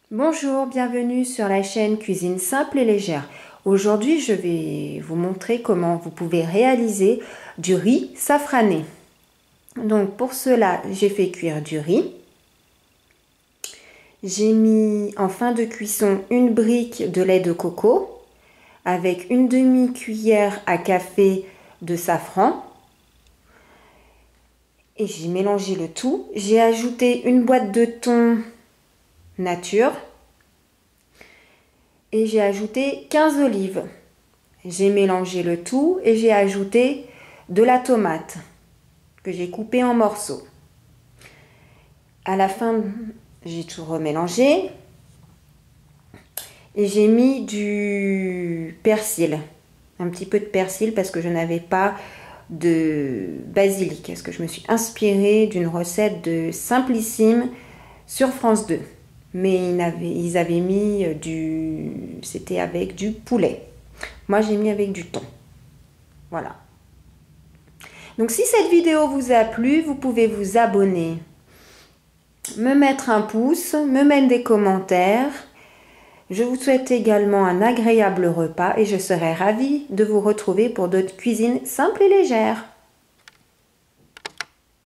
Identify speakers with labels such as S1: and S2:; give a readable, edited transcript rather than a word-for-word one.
S1: Bonjour, bienvenue sur la chaîne Cuisine Simple et Légère. Aujourd'hui, je vais vous montrer comment vous pouvez réaliser du riz safrané. Donc pour cela, j'ai fait cuire du riz. J'ai mis en fin de cuisson une brique de lait de coco avec une demi-cuillère à café de safran. Et j'ai mélangé le tout. J'ai ajouté une boîte de thon nature. Et j'ai ajouté 15 olives. J'ai mélangé le tout et j'ai ajouté de la tomate que j'ai coupée en morceaux. À la fin, j'ai tout remélangé et j'ai mis du persil, un petit peu de persil parce que je n'avais pas de basilic. Parce que je me suis inspirée d'une recette de Simplissime sur France 2. Mais ils avaient mis c'était avec du poulet. Moi, j'ai mis avec du thon. Voilà. Donc, si cette vidéo vous a plu, vous pouvez vous abonner, me mettre un pouce, me mettre des commentaires. Je vous souhaite également un agréable repas et je serai ravie de vous retrouver pour d'autres cuisines simples et légères.